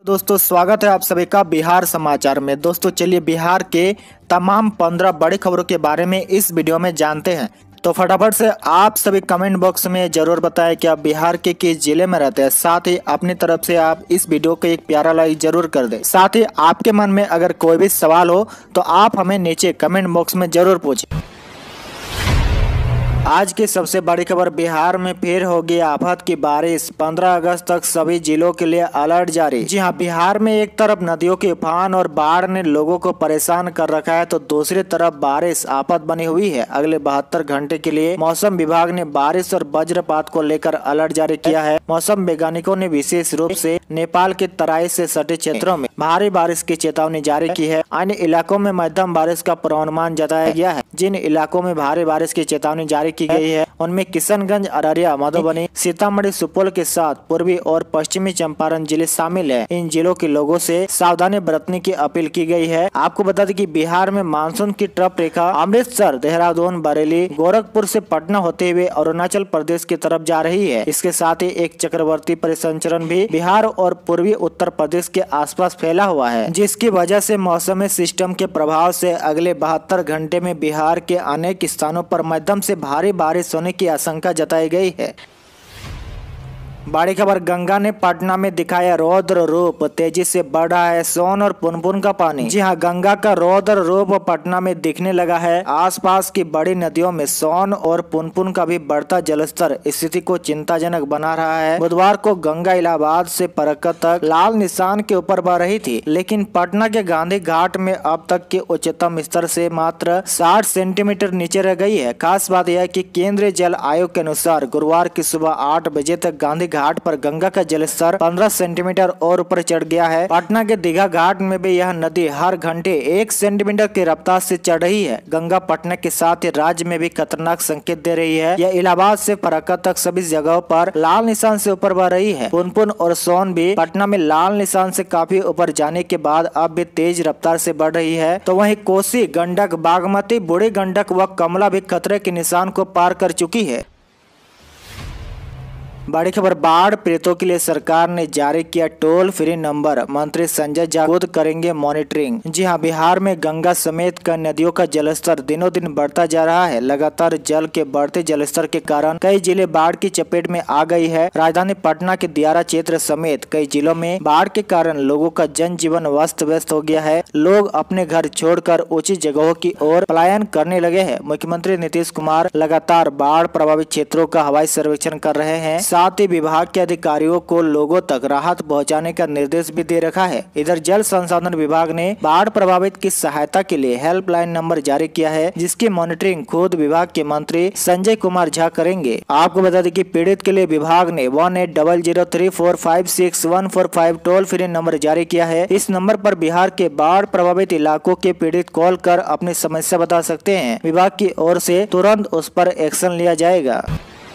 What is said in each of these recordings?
दोस्तों स्वागत है आप सभी का बिहार समाचार में। दोस्तों चलिए बिहार के तमाम 15 बड़ी खबरों के बारे में इस वीडियो में जानते हैं। तो फटाफट से आप सभी कमेंट बॉक्स में जरूर बताएं कि आप बिहार के किस जिले में रहते हैं। साथ ही अपनी तरफ से आप इस वीडियो को एक प्यारा लाइक जरूर कर दें। साथ ही आपके मन में अगर कोई भी सवाल हो तो आप हमें नीचे कमेंट बॉक्स में जरूर पूछें। आज की सबसे बड़ी खबर, बिहार में फिर होगी आफत की बारिश। 15 अगस्त तक सभी जिलों के लिए अलर्ट जारी। जी हां, बिहार में एक तरफ नदियों के उफान और बाढ़ ने लोगों को परेशान कर रखा है तो दूसरी तरफ बारिश आफत बनी हुई है। अगले 72 घंटे के लिए मौसम विभाग ने बारिश और वज्रपात को लेकर अलर्ट जारी किया है। मौसम वैज्ञानिकों ने विशेष रूप से नेपाल के तराई से सटे क्षेत्रों में भारी बारिश की चेतावनी जारी की है। अन्य इलाकों में मध्यम बारिश का पूर्वानुमान जताया गया है। जिन इलाकों में भारी बारिश की चेतावनी जारी की गई है उनमें किशनगंज, अररिया, मधुबनी, सीतामढ़ी, सुपौल के साथ पूर्वी और पश्चिमी चंपारण जिले शामिल है। इन जिलों के लोगों से सावधानी बरतने की अपील की गई है। आपको बता दें कि बिहार में मानसून की ट्रफ रेखा अमृतसर, देहरादून, बरेली, गोरखपुर से पटना होते हुए अरुणाचल प्रदेश की तरफ जा रही है। इसके साथ ही एक चक्रवर्ती परिसंचरण भी बिहार और पूर्वी उत्तर प्रदेश के आसपास फैला हुआ है, जिसकी वजह से मौसमी सिस्टम के प्रभाव से अगले 72 घंटे में बिहार के अनेक स्थानों पर मध्यम से भारी बारिश होने की आशंका जताई गई है। बड़ी खबर, गंगा ने पटना में दिखाया रौद्र रूप, तेजी से बढ़ रहा है सोन और पुनपुन का पानी। जी हां, गंगा का रौद्र रूप पटना में दिखने लगा है। आसपास की बड़ी नदियों में सोन और पुनपुन का भी बढ़ता जलस्तर स्थिति को चिंताजनक बना रहा है। बुधवार को गंगा इलाहाबाद से परकत तक लाल निशान के ऊपर बह रही थी, लेकिन पटना के गांधी घाट में अब तक के उच्चतम स्तर से मात्र 60 सेंटीमीटर नीचे रह गई है। खास बात यह है कि केंद्रीय जल आयोग के अनुसार गुरुवार की सुबह 8 बजे तक गांधी घाट पर गंगा का जलस्तर 15 सेंटीमीटर और ऊपर चढ़ गया है। पटना के दीघा घाट में भी यह नदी हर घंटे 1 सेंटीमीटर की रफ्तार से चढ़ रही है। गंगा पटना के साथ ही राज्य में भी खतरनाक संकेत दे रही है। यह इलाहाबाद से फरक्का तक सभी जगहों पर लाल निशान से ऊपर बह रही है। पुनपुन और सोन भी पटना में लाल निशान से काफी ऊपर जाने के बाद अब भी तेज रफ्तार से बढ़ रही है। तो वहीं कोसी, गंडक, बागमती, बूढ़ी गंडक व कमला भी खतरे के निशान को पार कर चुकी है। बड़ी खबर, बाढ़ पीड़ितों के लिए सरकार ने जारी किया टोल फ्री नंबर, मंत्री संजय झा खुद करेंगे मॉनिटरिंग। जी हां, बिहार में गंगा समेत कई नदियों का जलस्तर दिनों दिन बढ़ता जा रहा है। लगातार जल के बढ़ते जलस्तर के कारण कई जिले बाढ़ की चपेट में आ गई है। राजधानी पटना के दियारा क्षेत्र समेत कई जिलों में बाढ़ के कारण लोगों का जनजीवन अस्त व्यस्त हो गया है। लोग अपने घर छोड़कर ऊंची जगहों की ओर पलायन करने लगे हैं। मुख्यमंत्री नीतीश कुमार लगातार बाढ़ प्रभावित क्षेत्रों का हवाई सर्वेक्षण कर रहे हैं। साथ ही विभाग के अधिकारियों को लोगों तक राहत पहुंचाने का निर्देश भी दे रखा है। इधर जल संसाधन विभाग ने बाढ़ प्रभावित की सहायता के लिए हेल्पलाइन नंबर जारी किया है, जिसकी मॉनिटरिंग खुद विभाग के मंत्री संजय कुमार झा करेंगे। आपको बता दें कि पीड़ित के लिए विभाग ने 180034561445 टोल फ्री नंबर जारी किया है। इस नंबर पर बिहार के बाढ़ प्रभावित इलाकों के पीड़ित कॉल कर अपनी समस्या बता सकते हैं। विभाग की ओर से तुरंत उस पर एक्शन लिया जाएगा।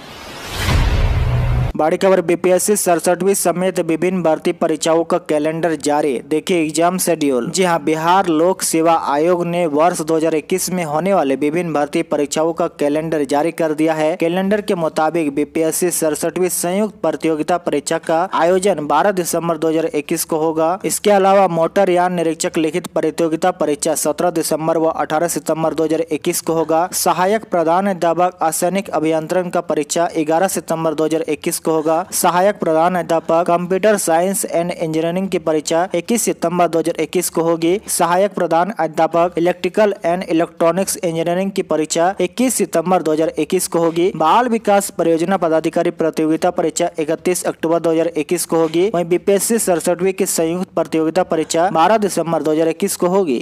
बड़ी खबर, बीपीएससी 67वीं समेत विभिन्न भर्ती परीक्षाओं का कैलेंडर जारी। देखिए एग्जाम शेड्यूल। जी हां, बिहार लोक सेवा आयोग ने वर्ष 2021 में होने वाले विभिन्न भर्ती परीक्षाओं का कैलेंडर जारी कर दिया है। कैलेंडर के मुताबिक बीपीएससी 67वीं संयुक्त प्रतियोगिता परीक्षा का आयोजन 12 दिसंबर 2021 को होगा। इसके अलावा मोटर यान निरीक्षक लिखित प्रतियोगिता परीक्षा 17 दिसंबर व 18 सितम्बर 2021 को होगा। सहायक प्रधान अध्यापक असैनिक अभियंत्रण का परीक्षा 11 सितम्बर 2021 होगा। सहायक प्रधान अध्यापक कंप्यूटर साइंस एंड इंजीनियरिंग की परीक्षा 21 सितंबर 2021 को होगी। सहायक प्रधान अध्यापक इलेक्ट्रिकल एंड इलेक्ट्रॉनिक्स इंजीनियरिंग की परीक्षा 21 सितंबर 2021 को होगी। बाल विकास परियोजना पदाधिकारी प्रतियोगिता परीक्षा 31 अक्टूबर 2021 को होगी। वहीं बीपीएससी 67वीं की संयुक्त प्रतियोगिता परीक्षा 12 दिसंबर 2021 को होगी।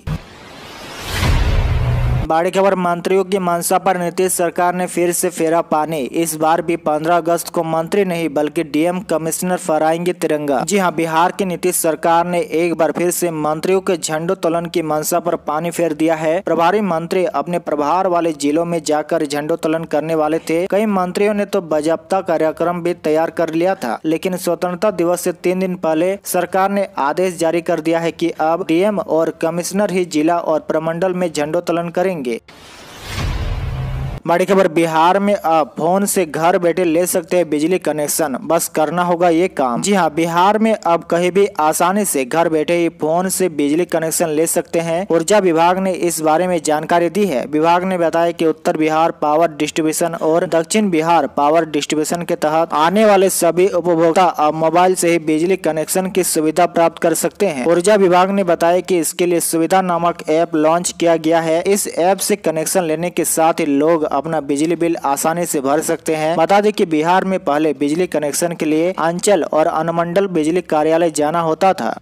बड़ी खबर, मंत्रियों की मंशा पर नीतीश सरकार ने फिर से फेरा पानी। इस बार भी 15 अगस्त को मंत्री नहीं बल्कि डीएम कमिश्नर फहराएंगे तिरंगा। जी हां, बिहार की नीतीश सरकार ने एक बार फिर से मंत्रियों के झंडोत्तोलन की मंशा पर पानी फेर दिया है। प्रभारी मंत्री अपने प्रभार वाले जिलों में जाकर झंडोत्तोलन करने वाले थे। कई मंत्रियों ने तो बाजाबता कार्यक्रम भी तैयार कर लिया था, लेकिन स्वतंत्रता दिवस से 3 दिन पहले सरकार ने आदेश जारी कर दिया है कि अब डीएम और कमिश्नर ही जिला और प्रमंडल में झंडोत्तोलन करेंगे। बड़ी खबर, बिहार में अब फोन से घर बैठे ले सकते हैं बिजली कनेक्शन, बस करना होगा ये काम। जी हां, बिहार में अब कहीं भी आसानी से घर बैठे ही फोन से बिजली कनेक्शन ले सकते हैं। ऊर्जा विभाग ने इस बारे में जानकारी दी है। विभाग ने बताया कि उत्तर बिहार पावर डिस्ट्रीब्यूशन और दक्षिण बिहार पावर डिस्ट्रीब्यूशन के तहत आने वाले सभी उपभोक्ता अब मोबाइल से ही बिजली कनेक्शन की सुविधा प्राप्त कर सकते हैं। ऊर्जा विभाग ने बताया कि इसके लिए सुविधा नामक ऐप लॉन्च किया गया है। इस ऐप से कनेक्शन लेने के साथ ही लोग अपना बिजली बिल आसानी से भर सकते हैं। बता दें कि बिहार में पहले बिजली कनेक्शन के लिए अंचल और अनुमंडल बिजली कार्यालय जाना होता था।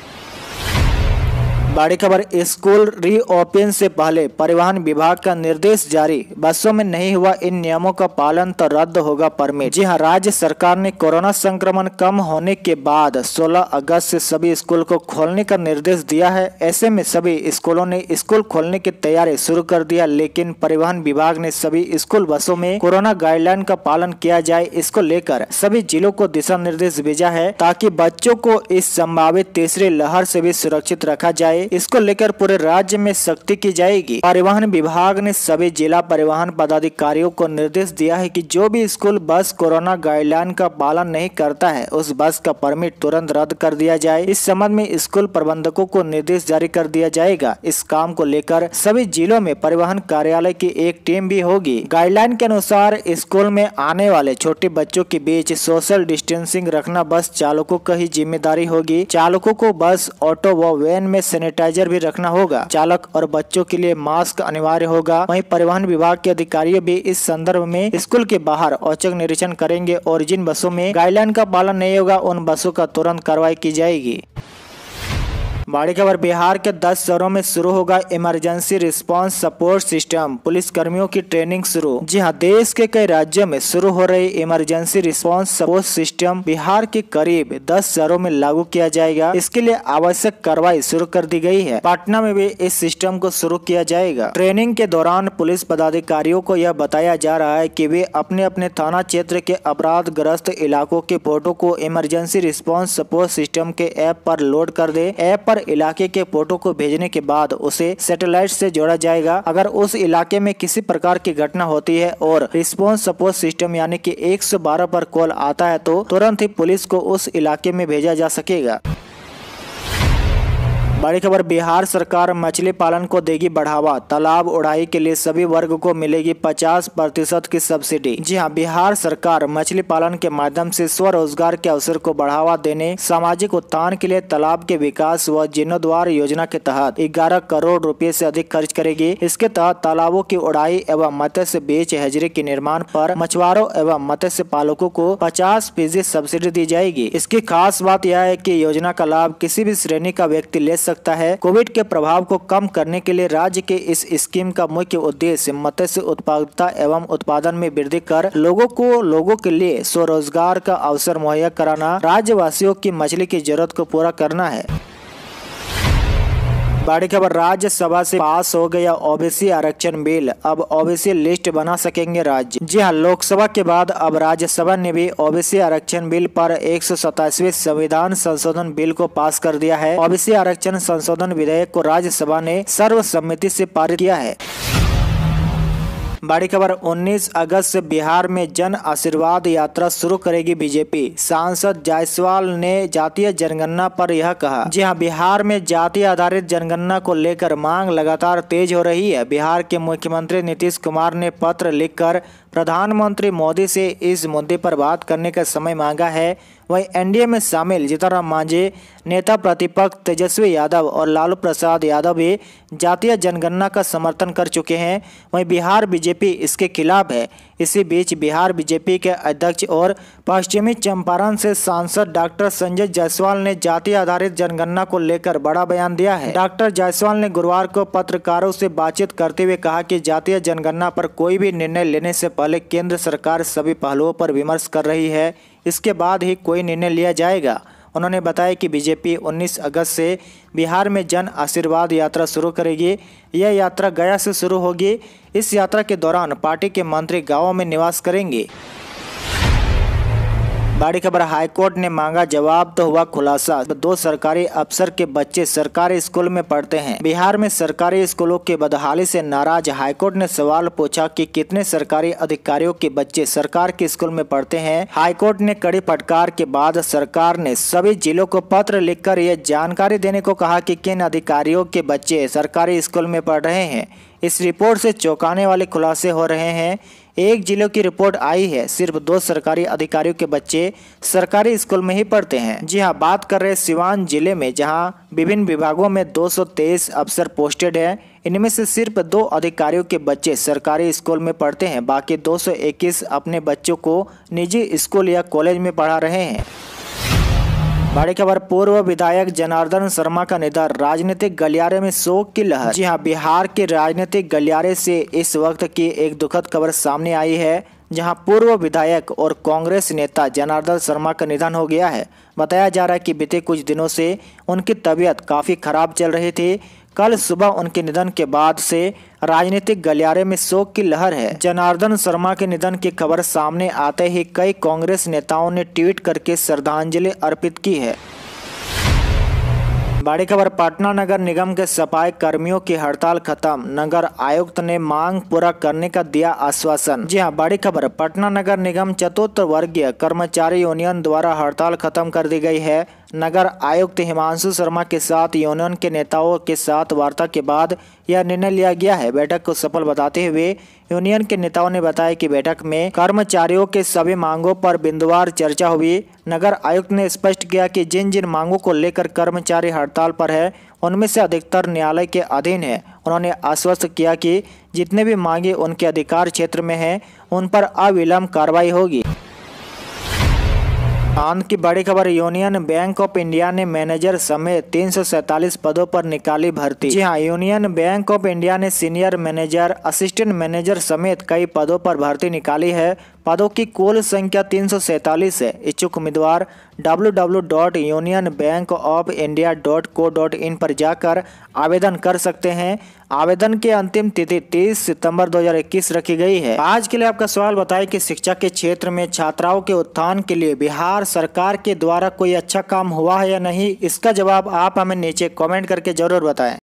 बड़ी खबर, स्कूल रीओपन से पहले परिवहन विभाग का निर्देश जारी, बसों में नहीं हुआ इन नियमों का पालन तो रद्द होगा परमिट। जी हां, राज्य सरकार ने कोरोना संक्रमण कम होने के बाद 16 अगस्त से सभी स्कूल को खोलने का निर्देश दिया है। ऐसे में सभी स्कूलों ने स्कूल खोलने की तैयारी शुरू कर दिया, लेकिन परिवहन विभाग ने सभी स्कूल बसों में कोरोना गाइडलाइन का पालन किया जाए, इसको लेकर सभी जिलों को दिशा निर्देश भेजा है ताकि बच्चों को इस संभावित तीसरी लहर से भी सुरक्षित रखा जाए। इसको लेकर पूरे राज्य में सख्ती की जाएगी। परिवहन विभाग ने सभी जिला परिवहन पदाधिकारियों को निर्देश दिया है कि जो भी स्कूल बस कोरोना गाइडलाइन का पालन नहीं करता है, उस बस का परमिट तुरंत रद्द कर दिया जाए। इस संबंध में स्कूल प्रबंधकों को निर्देश जारी कर दिया जाएगा। इस काम को लेकर सभी जिलों में परिवहन कार्यालय की एक टीम भी होगी। गाइडलाइन के अनुसार स्कूल में आने वाले छोटे बच्चों के बीच सोशल डिस्टेंसिंग रखना बस चालकों का ही जिम्मेदारी होगी। चालकों को बस, ऑटो व वैन में सैनिटाइजर भी रखना होगा। चालक और बच्चों के लिए मास्क अनिवार्य होगा। वहीं परिवहन विभाग के अधिकारी भी इस संदर्भ में स्कूल के बाहर औचक निरीक्षण करेंगे और जिन बसों में गाइडलाइन का पालन नहीं होगा उन बसों का तुरंत कार्रवाई की जाएगी। बड़ी खबर, बिहार के 10 शहरों में शुरू होगा emergency response support system, police कर्मियों की ट्रेनिंग शुरू। जी हां, देश के कई राज्यों में शुरू हो रही emergency response support system Bihar के करीब 10 शहरों में लागू किया जाएगा। इसके लिए आवश्यक कार्रवाई शुरू कर दी गई है। पटना में भी इस सिस्टम को शुरू किया जाएगा। ट्रेनिंग के दौरान पुलिस पदाधिकारियों को यह बताया जा रहा है कि वे अपने अपने थाना क्षेत्र के अपराध ग्रस्त इलाकों के फोटो को इमरजेंसी रिस्पांस सपोर्ट सिस्टम के ऐप पर लोड कर दे। ऐप पर इलाके के फोटो को भेजने के बाद उसे सैटेलाइट से जोड़ा जाएगा। अगर उस इलाके में किसी प्रकार की घटना होती है और रिस्पांस सपोर्ट सिस्टम यानी कि 112 पर कॉल आता है तो तुरंत ही पुलिस को उस इलाके में भेजा जा सकेगा। बड़ी खबर, बिहार सरकार मछली पालन को देगी बढ़ावा, तालाब उड़ाई के लिए सभी वर्ग को मिलेगी 50% की सब्सिडी। जी हां, बिहार सरकार मछली पालन के माध्यम से स्वरोजगार के अवसर को बढ़ावा देने, सामाजिक उत्थान के लिए तालाब के विकास व जीर्णोद्धार योजना के तहत 11 करोड़ रुपए से अधिक खर्च करेगी। इसके तहत तालाबों की उड़ाई एवं मत्स्य बीज हैचरी के निर्माण पर मछुआरों एवं मत्स्य पालकों को 50% सब्सिडी दी जाएगी। इसकी खास बात यह है कि योजना का लाभ किसी भी श्रेणी का व्यक्ति ले सकता है। कोविड के प्रभाव को कम करने के लिए राज्य के इस स्कीम का मुख्य उद्देश्य मत्स्य उत्पादकता एवं उत्पादन में वृद्धि कर लोगों के लिए स्वरोजगार का अवसर मुहैया कराना, राज्यवासियों की मछली की जरूरत को पूरा करना है। बड़ी खबर, राज्यसभा से पास हो गया ओबीसी आरक्षण बिल, अब ओबीसी लिस्ट बना सकेंगे राज्य। जी हां, लोकसभा के बाद अब राज्यसभा ने भी ओबीसी आरक्षण बिल पर 127वें संविधान संशोधन बिल को पास कर दिया है। ओबीसी आरक्षण संशोधन विधेयक को राज्यसभा ने सर्वसम्मति से पारित किया है। बड़ी खबर, 19 अगस्त से बिहार में जन आशीर्वाद यात्रा शुरू करेगी बीजेपी, सांसद जायसवाल ने जातीय जनगणना पर यह कहा। जी हां, बिहार में जाति आधारित जनगणना को लेकर मांग लगातार तेज हो रही है। बिहार के मुख्यमंत्री नीतीश कुमार ने पत्र लिखकर प्रधानमंत्री मोदी से इस मुद्दे पर बात करने का समय मांगा है। वहीं एनडीए में शामिल जीतनराम मांझी, नेता प्रतिपक्ष तेजस्वी यादव और लालू प्रसाद यादव भी जातीय जनगणना का समर्थन कर चुके हैं। वहीं बिहार बीजेपी इसके खिलाफ है। इसी बीच बिहार बीजेपी के अध्यक्ष और पश्चिमी चंपारण से सांसद डॉक्टर संजय जायसवाल ने जाति आधारित जनगणना को लेकर बड़ा बयान दिया है। डॉक्टर जायसवाल ने गुरुवार को पत्रकारों से बातचीत करते हुए कहा कि जातीय जनगणना पर कोई भी निर्णय लेने से पहले केंद्र सरकार सभी पहलुओं पर विमर्श कर रही है, इसके बाद ही कोई निर्णय लिया जाएगा। उन्होंने बताया कि बीजेपी 19 अगस्त से बिहार में जन आशीर्वाद यात्रा शुरू करेगी। यह यात्रा गया से शुरू होगी। इस यात्रा के दौरान पार्टी के मंत्री गांवों में निवास करेंगे। बड़ी खबर, हाईकोर्ट ने मांगा जवाब तो हुआ खुलासा। 2 सरकारी अफसर के बच्चे सरकारी स्कूल में पढ़ते हैं। बिहार में सरकारी स्कूलों की बदहाली से नाराज हाईकोर्ट ने सवाल पूछा कि कितने सरकारी अधिकारियों के बच्चे सरकार के स्कूल में पढ़ते हैं। हाईकोर्ट ने कड़ी फटकार के बाद सरकार ने सभी जिलों को पत्र लिखकर यह जानकारी देने को कहा कि किन अधिकारियों के बच्चे सरकारी स्कूल में पढ़ रहे हैं। इस रिपोर्ट से चौंकाने वाले खुलासे हो रहे हैं। एक जिलों की रिपोर्ट आई है, सिर्फ 2 सरकारी अधिकारियों के बच्चे सरकारी स्कूल में ही पढ़ते हैं। जी हां, बात कर रहे हैं सिवान जिले में, जहां विभिन्न विभागों में 223 अफसर पोस्टेड है। इनमें से सिर्फ 2 अधिकारियों के बच्चे सरकारी स्कूल में पढ़ते हैं। बाकी 221 अपने बच्चों को निजी स्कूल या कॉलेज में पढ़ा रहे हैं। बड़ी खबर, पूर्व विधायक जनार्दन शर्मा का निधन, राजनीतिक गलियारे में शोक की लहर। जी हां, बिहार के राजनीतिक गलियारे से इस वक्त की एक दुखद खबर सामने आई है, जहां पूर्व विधायक और कांग्रेस नेता जनार्दन शर्मा का निधन हो गया है। बताया जा रहा है कि बीते कुछ दिनों से उनकी तबीयत काफी खराब चल रही थी। कल सुबह उनके निधन के बाद से राजनीतिक गलियारे में शोक की लहर है। जनार्दन शर्मा के निधन की खबर सामने आते ही कई कांग्रेस नेताओं ने ट्वीट करके श्रद्धांजलि अर्पित की है। बड़ी खबर, पटना नगर निगम के सफाई कर्मियों की हड़ताल खत्म, नगर आयुक्त ने मांग पूरा करने का दिया आश्वासन। जी हां, बड़ी खबर, पटना नगर निगम चतुर्थ वर्गीय कर्मचारी यूनियन द्वारा हड़ताल खत्म कर दी गई है। नगर आयुक्त हिमांशु शर्मा के साथ यूनियन के नेताओं के साथ वार्ता के बाद यह निर्णय लिया गया है। बैठक को सफल बताते हुए यूनियन के नेताओं ने बताया कि बैठक में कर्मचारियों के सभी मांगों पर बिंदुवार चर्चा हुई। नगर आयुक्त ने स्पष्ट किया कि जिन जिन मांगों को लेकर कर्मचारी हड़ताल पर है, उनमें से अधिकतर न्यायालय के अधीन है। उन्होंने आश्वस्त किया कि जितने भी मांगे उनके अधिकार क्षेत्र में हैं, उन पर अविलंब कार्रवाई होगी। आंध्र की बड़ी खबर, यूनियन बैंक ऑफ इंडिया ने मैनेजर समेत 347 पदों पर निकाली भर्ती। जी हां, यूनियन बैंक ऑफ इंडिया ने सीनियर मैनेजर, असिस्टेंट मैनेजर समेत कई पदों पर भर्ती निकाली है। पदों की कुल संख्या 347 है। इच्छुक उम्मीदवार www.unionbankofindia.co.in पर जाकर आवेदन कर सकते हैं। आवेदन की अंतिम तिथि 30 सितंबर 2021 रखी गई है। आज के लिए आपका सवाल बताएं कि शिक्षा के क्षेत्र में छात्राओं के उत्थान के लिए बिहार सरकार के द्वारा कोई अच्छा काम हुआ है या नहीं। इसका जवाब आप हमें नीचे कमेंट करके जरूर बताएं।